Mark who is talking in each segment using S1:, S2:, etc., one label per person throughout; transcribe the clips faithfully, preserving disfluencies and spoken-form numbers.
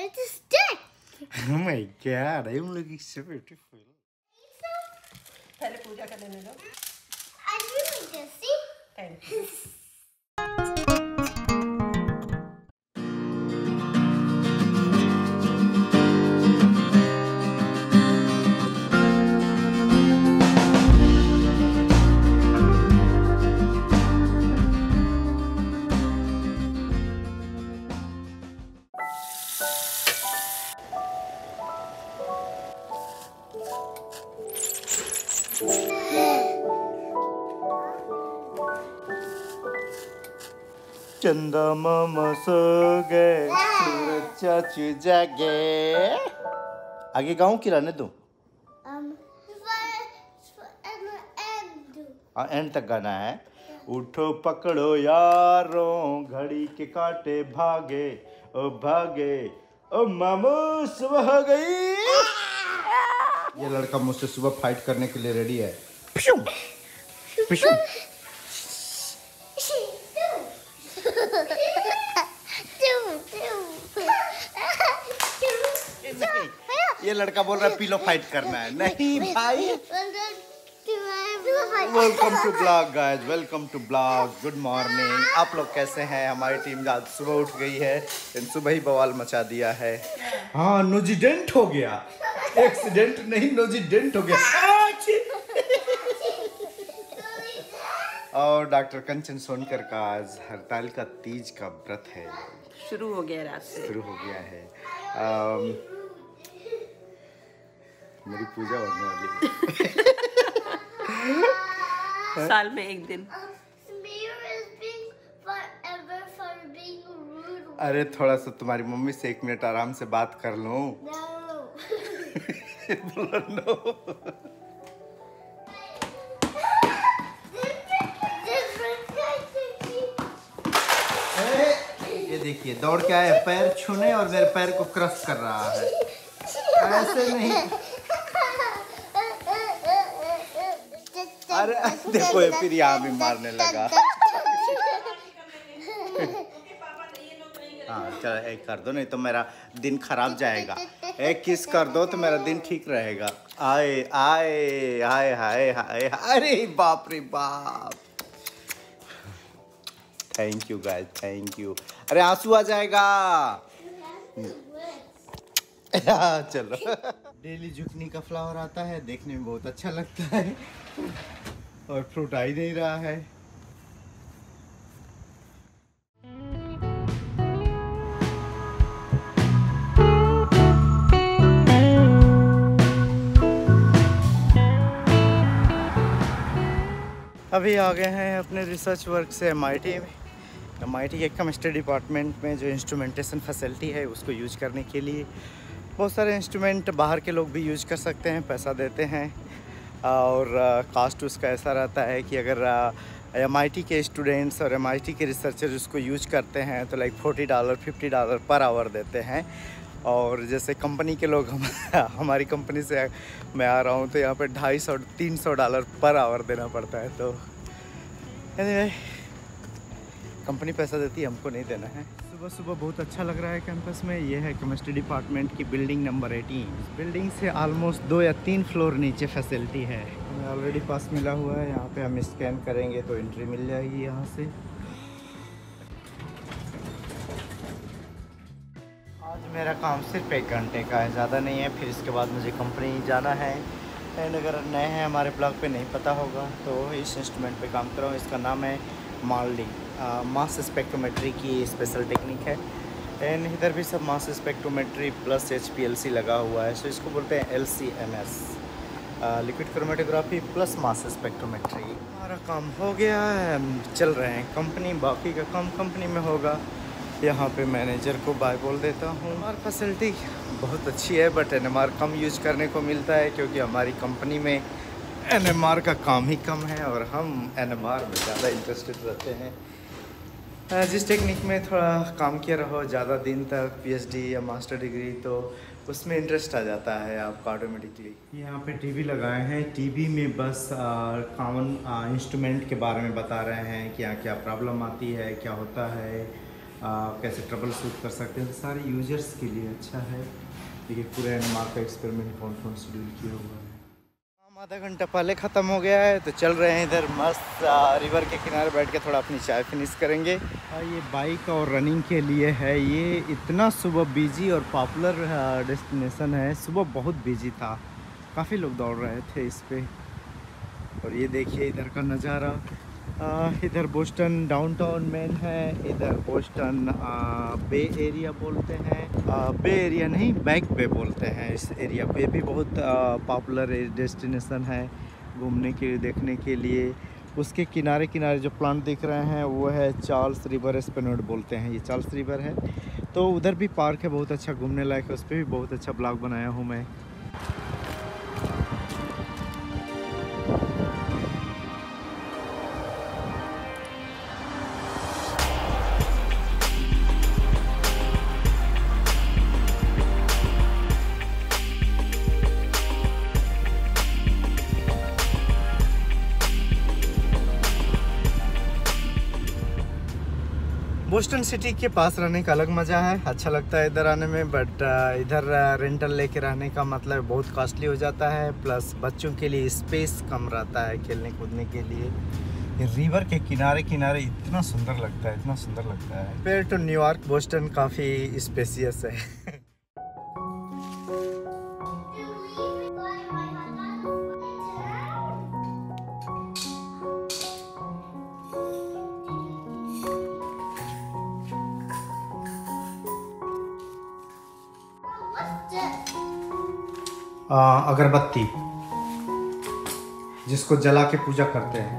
S1: It's a stick.
S2: Oh my God, I'm looking so beautiful.
S3: पहले पूजा करने दे दो।
S1: I really just see.
S3: Thank you.
S2: चंदा मामा सो गए, सूरज चाचू जागे। आगे गाऊं कि रहने दूं?
S1: Um, and
S2: हाँ, एंड तक गाना है। उठो पकड़ो यारों, घड़ी के कांटे भागे, ओ भागे, ओ मामू सुबह हो गई। ये लड़का मुझसे सुबह फाइट करने के लिए रेडी है। पिशुं, पिशुं। ये लड़का बोल रहा है पिलो फाइट करना है। नहीं भाई। Welcome to blog guys, welcome to blog. Good morning. आप लोग कैसे हैं? हमारी टीम आज सुबह उठ गई है, सुबह ही बवाल मचा दिया है। हाँ, नोजिडेंट हो गया, एक्सीडेंट नहीं नोजिडेंट हो गया। और डॉक्टर कंचन सोनकर का आज हड़ताल का तीज का व्रत है,
S3: शुरू हो गया रात से
S2: शुरू हो गया है। आम, मेरी पूजा होने वाली है।
S3: साल में एक दिन।
S2: अरे थोड़ा सा तुम्हारी मम्मी से एक मिनट आराम से बात कर लूं। बोलो नो। ये देखिए दौड़ के आया पैर छूने और मेरे पैर को क्रश कर रहा है। ऐसे नहीं। अरे देखो ये फिर यहाँ भी मारने लगा। हाँ चल एक कर दो, नहीं तो मेरा दिन खराब जाएगा। एक किस कर दो तो मेरा दिन ठीक रहेगा। आए आए आए हाय हाय, अरे बाप रे बाप। Thank you guys, thank you. अरे आंसू आ जाएगा। चलो। डेली जुकनी का फ्लावर आता है, देखने में बहुत अच्छा लगता है और फ्रूट आ ही नहीं रहा है। अभी आ गए हैं अपने रिसर्च वर्क से एम आई टी में। एम आई टी के केमिस्ट्री डिपार्टमेंट में जो इंस्ट्रूमेंटेशन फैसिलिटी है उसको यूज करने के लिए बहुत सारे इंस्ट्रूमेंट बाहर के लोग भी यूज कर सकते हैं, पैसा देते हैं। और कास्ट उसका ऐसा रहता है कि अगर एम आई टी के स्टूडेंट्स और एम आई टी के रिसर्चर उसको यूज करते हैं तो like forty dollar fifty dollar per hour देते हैं। और जैसे कंपनी के लोग हम हमारी कंपनी से मैं आ रहा हूँ तो यहाँ पे ढाई सौ तीन सौ डॉलर पर आवर देना पड़ता है। तो anyway, कंपनी पैसा देती है, हमको नहीं देना है। सुबह सुबह बहुत अच्छा लग रहा है कैंपस में। ये है केमिस्ट्री डिपार्टमेंट की बिल्डिंग नंबर अठारह। बिल्डिंग से ऑलमोस्ट दो या तीन फ्लोर नीचे फैसिलिटी है। हमें ऑलरेडी पास मिला हुआ है, यहाँ पे हम स्कैन करेंगे तो एंट्री मिल जाएगी यहाँ से। आज मेरा काम सिर्फ एक घंटे का है, ज़्यादा नहीं है। फिर इसके बाद मुझे कंपनी जाना है। एंड अगर नए हैं हमारे ब्लॉग पे नहीं पता होगा तो इस इंस्ट्रूमेंट पे काम कर रहा हूँ। इसका नाम है माल्डी, मास स्पेक्ट्रोमेट्री की स्पेशल टेक्निक है। एंड इधर भी सब mass spectrometry plus H P L C लगा हुआ है। सो इसको बोलते हैं L C M S, liquid chromatography plus mass spectrometry. हमारा काम हो गया है, हम चल रहे हैं कंपनी। बाकी का काम कंपनी में होगा। यहाँ पे मैनेजर को बाय बोल देता हूँ। हमारी फैसिलिटी बहुत अच्छी है बट एन एम आर कम यूज करने को मिलता है क्योंकि हमारी कंपनी में एन एम आर का काम ही कम है और हम एन एम आर में ज़्यादा इंटरेस्टेड रहते हैं। जिस टेक्निक में थोड़ा काम किया रहो ज़्यादा दिन तक, पी एच डी या मास्टर डिग्री, तो उसमें इंटरेस्ट आ जाता है आपका ऑटोमेटिकली। यहाँ पे टीवी लगाए हैं। टीवी में बस कॉमन इंस्ट्रूमेंट के बारे में बता रहे हैं कि यहाँ क्या प्रॉब्लम आती है, क्या होता है। कैसे ट्रबल शूट कर सकते हैं, तो सारे यूजर्स के लिए अच्छा है। देखिए पूरा एनएमआर का एक्सपेरिमेंट कौन कौन शेड्यूल किया हुआ है। काम आधा घंटा पहले ख़त्म हो गया है, तो चल रहे हैं इधर मस्त रिवर के किनारे बैठ के थोड़ा अपनी चाय फिनिश करेंगे। और ये बाइक और रनिंग के लिए है। ये इतना सुबह बिजी और पॉपुलर डेस्टिनेशन है। सुबह बहुत बिजी था, काफ़ी लोग दौड़ रहे थे इस पे। और ये देखिए इधर का नज़ारा। इधर बोस्टन डाउनटाउन मेन है, इधर बोस्टन बे एरिया बोलते हैं। आ, बे एरिया नहीं, बैक बे बोलते हैं इस एरिया को। ये भी बहुत पॉपुलर डेस्टिनेशन है घूमने के देखने के लिए। उसके किनारे किनारे जो प्लांट दिख रहे हैं वो है चार्ल्स रिवर एस्पेनोड बोलते हैं। ये चार्ल्स रिवर है, तो उधर भी पार्क है बहुत अच्छा घूमने लायक है। उस पर भी बहुत अच्छा ब्लॉग बनाया हूँ मैं। बोस्टन सिटी के पास रहने का अलग मज़ा है, अच्छा लगता है इधर आने में। बट इधर रेंटल लेके रहने का मतलब बहुत कॉस्टली हो जाता है, प्लस बच्चों के लिए स्पेस कम रहता है खेलने कूदने के लिए। ये रिवर के किनारे किनारे इतना सुंदर लगता है, इतना सुंदर लगता है। कंपेयर टू न्यूयॉर्क बोस्टन काफ़ी स्पेसियस है। अगरबत्ती, जिसको जला के पूजा करते हैं।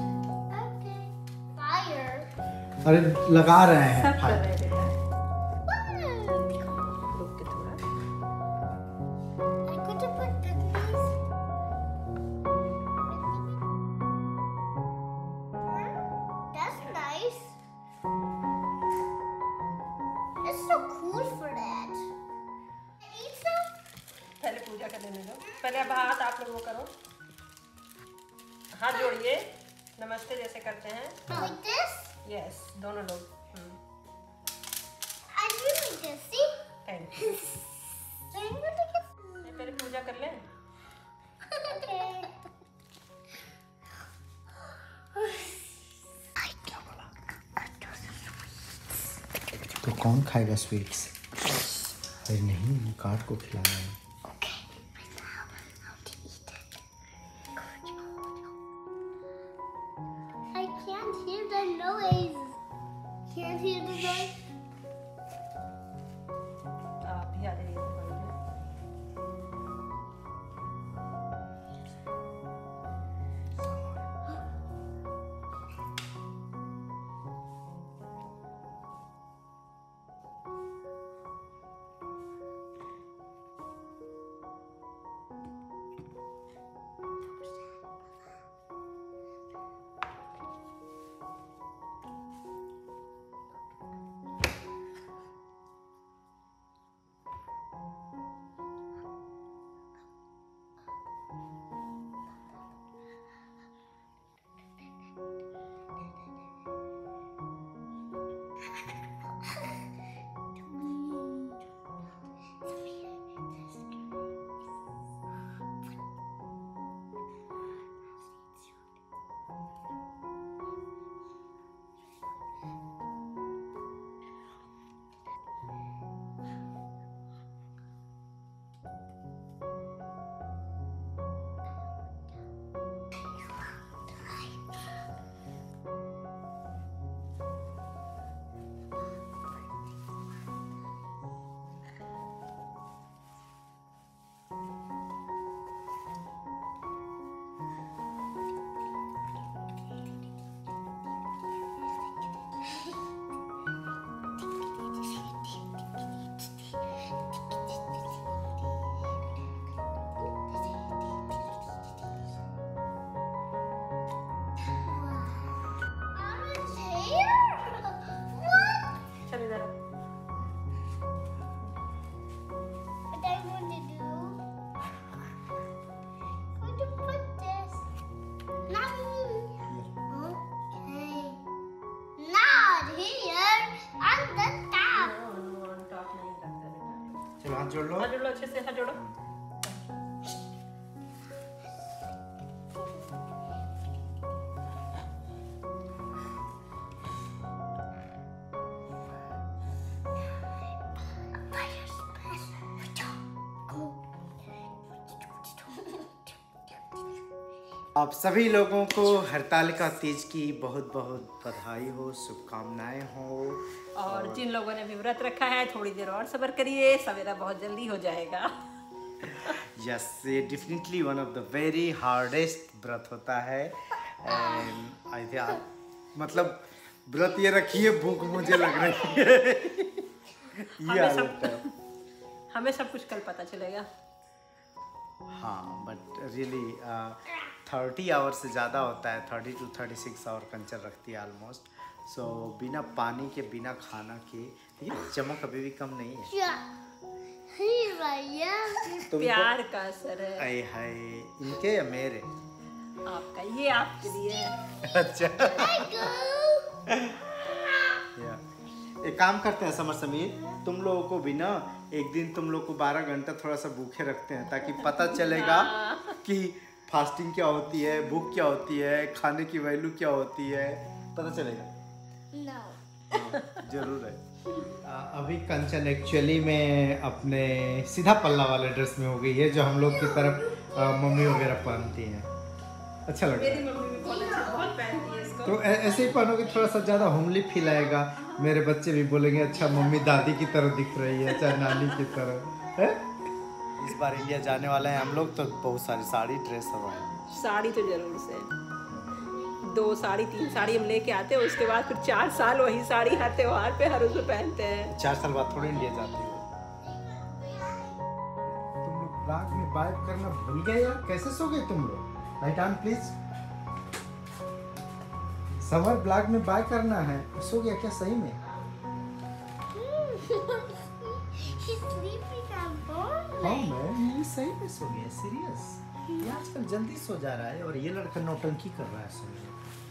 S1: Fire.
S2: अरे लगा रहे हैं
S3: सब कर
S2: फायर।
S3: रहे बेटा। रुक के थोड़ा।
S1: I could have put cookies. That's nice. It's so cool for that. Eat some?
S3: पहले पूजा कर लेने दो। पहले अब हाथ आप लोग वो करो, हाथ जोड़िए, नमस्ते जैसे करते हैं।
S1: Like this?
S3: यस, दोनों लोग।
S1: I do like this. See?
S3: Thank you.
S1: So I'm going to get.
S3: पहले पूजा कर लें।
S1: Okay.
S2: तो कौन खाएगा स्वीट्स? अरे नहीं, कार्ड को खिलाना है।
S1: Okay. I know how to eat it. I can't hear the noise. Can't hear the noise.
S3: आप भी आ जाइए दुकान में।
S2: चलो हाथ जोड़ लो।
S3: हाथ जोड़ लो अच्छे से, हाथ जोड़ो।
S2: आप सभी लोगों को हरतालिका तीज की बहुत बहुत बधाई हो, शुभकामनाएं हो।
S3: और जिन लोगों ने भी व्रत रखा है थोड़ी देर और सब्र करिए, सवेरा बहुत जल्दी हो जाएगा।
S2: यस, ये definitely one of the very hardest व्रत होता है। एंड आई थिंक मतलब व्रत ये रखिए, भूख मुझे लग रही है। ये
S3: हमें सब
S2: हालत है।
S3: हमें सब कुछ कल पता चलेगा।
S2: हाँ, बट रियली थर्टी आवर से ज़्यादा होता है, thirty two thirty six hour Kanchan रखती है ऑलमोस्ट। सो so, बिना पानी के, बिना खाना के, ये चमक अभी भी कम नहीं है। तुमको
S3: प्यार का असर है।
S2: आए हाय, इनके या मेरे?
S3: आपका, ये आपके लिए है।
S2: अच्छा। या एक काम करते हैं समर समीर, तुम लोगों को भी ना एक दिन तुम लोग को बारह घंटा थोड़ा सा भूखे रखते हैं, ताकि पता चलेगा कि फास्टिंग क्या होती है, भूख क्या होती है, खाने की वैल्यू क्या होती है, पता चलेगा।
S1: No.
S2: हाँ, जरूर है। आ, अभी कंचन एक्चुअली में अपने सीधा पल्ला वाले ड्रेस में हो गई है, जो हम लोग की तरफ आ, मम्मी वगैरह पहनती हैं। अच्छा लग रहा
S3: मेरी
S2: है।
S3: मम्मी भी बहुत अच्छी, बहुत पहनती है इसको।
S2: तो ऐ- ऐसे ही पहनोगे थोड़ा सा ज़्यादा होमली फील आएगा। मेरे बच्चे भी बोलेंगे अच्छा मम्मी दादी की तरह दिख रही है, चाहे नानी की तरह है। इस बार इंडिया जाने वाले हैं हम लोग, तो बहुत सारी साड़ी ड्रेस सब है।
S3: साड़ी तो जरूर से, दो साड़ी तीन साड़ी हम लेके आते हैं, उसके बाद फिर चार साल वही साड़ी हर त्योहार पे हर उसमें पहनते हैं।
S2: चार साल बाद थोड़ी इंडिया जाती हो। तुम लोग ब्लॉग में वाइब करना भूल गए यार, कैसे सो गए तुम लोग? Light on please. Samar blog में बाय करना है, सो गया क्या सही में?
S1: She's sleeping on board.
S2: हाँ मैं ये सही में सो गया, सीरियस। ये आजकल जल्दी सो जा रहा है और ये लड़का नौटंकी कर रहा है सो में।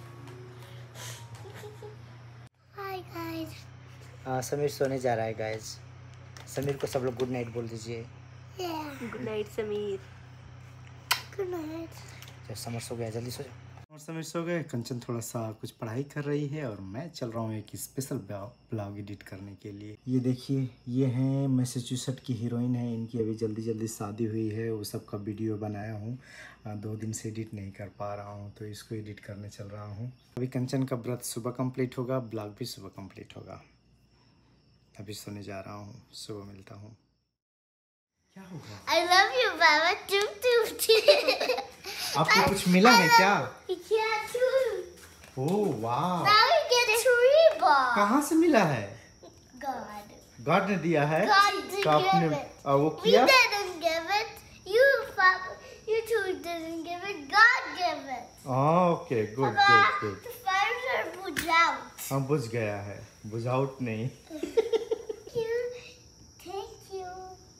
S1: Hi guys.
S2: हाँ, समीर सोने जा रहा है गाइस। समीर को सब लोग गुड नाइट बोल दीजिए।
S1: Yeah.
S3: Good night Sameer.
S1: Good night.
S2: जब समर सो गया जल्दी सो जाओ। और समीर सो गए, कंचन थोड़ा सा कुछ पढ़ाई कर रही है और मैं चल रहा हूँ एक स्पेशल ब्लॉग एडिट करने के लिए। ये देखिए, ये हैं मैसेच्यूसेट्स की हीरोइन है, इनकी अभी जल्दी जल्दी शादी हुई है, वो सब का वीडियो बनाया हूँ। दो दिन से एडिट नहीं कर पा रहा हूँ, तो इसको एडिट करने चल रहा हूँ। अभी कंचन का व्रत सुबह कंप्लीट होगा, ब्लॉग भी सुबह कंप्लीट होगा। अभी सोने जा रहा हूँ, सुबह मिलता हूँ। क्या होगा?
S1: I love you, Baba. Toot toot.
S2: आपको कुछ मिला है क्या?
S1: We can't toot.
S2: ओह वाह,
S1: Now we get a tree ball.
S2: कहाँ से मिला है?
S1: God.
S2: गॉड ने दिया है।
S1: God didn't
S2: तो आपने
S1: give it.
S2: आ, वो
S1: We
S2: किया?
S1: didn't give it. You, Papa, you two didn't give it. God gave it.
S2: Okay, good
S1: Papa,
S2: good good.
S1: the fires are put out.
S2: हाँ, बुझ गया है, बुझाउट नहीं।
S1: Thank you. Thank you.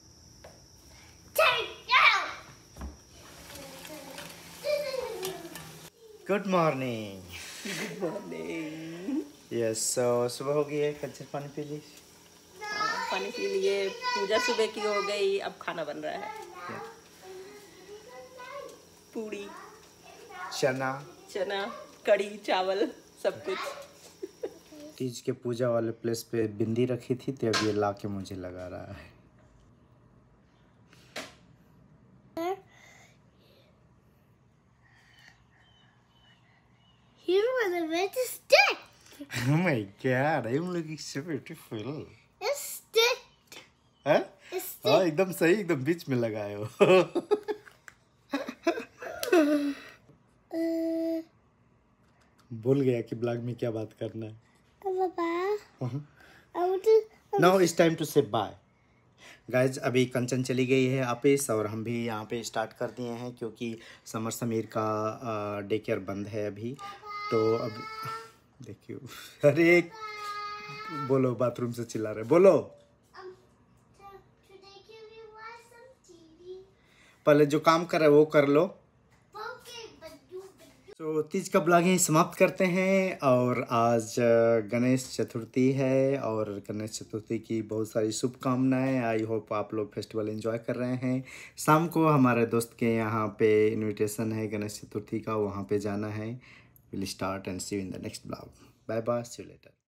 S1: Take out.
S2: Good morning.
S3: Good morning.
S2: Yes, so सुबह हो गई है, कंचन पानी पी ली।
S3: पानी पी लिए, पूजा सुबह की हो गई, अब खाना बन रहा है। पूड़ी,
S2: चना,
S3: चना, कड़ी, चावल, सब कुछ।
S2: तीज के पूजा वाले प्लेस पे बिंदी रखी थी, तो अब ये ला के मुझे लगा रहा है।
S1: You want to make a stick.
S2: Oh my god, I am looking so beautiful.
S1: A stick.
S2: हैं?
S1: A stick.
S2: हाँ, एकदम सही, एकदम बीच में लगाए हो।
S1: Uh,
S2: भूल गया कि ब्लॉग में क्या बात करना है।
S1: Papa, I want to.
S2: Now it's time to say bye guys. अभी कंचन चली गई है ऑफिस और हम भी यहाँ पे स्टार्ट कर दिए हैं, क्योंकि समर समीर का डे केयर बंद है अभी। तो अब देखियो, अरे बोलो, बाथरूम से चिल्ला रहे, बोलो।
S1: Um, today can we watch some T V?
S2: पहले जो काम कर रहे हो वो कर लो।
S1: Okay, but you.
S2: तो तो तीज का ब्लॉग यहीं समाप्त करते हैं। और आज गणेश चतुर्थी है और गणेश चतुर्थी की बहुत सारी शुभकामनाएं। आई होप आप लोग फेस्टिवल एंजॉय कर रहे हैं। शाम को हमारे दोस्त के यहाँ पे इनविटेशन है गणेश चतुर्थी का, वहाँ पे जाना है। Will start and see you in the next blog. Bye bye, see you letter.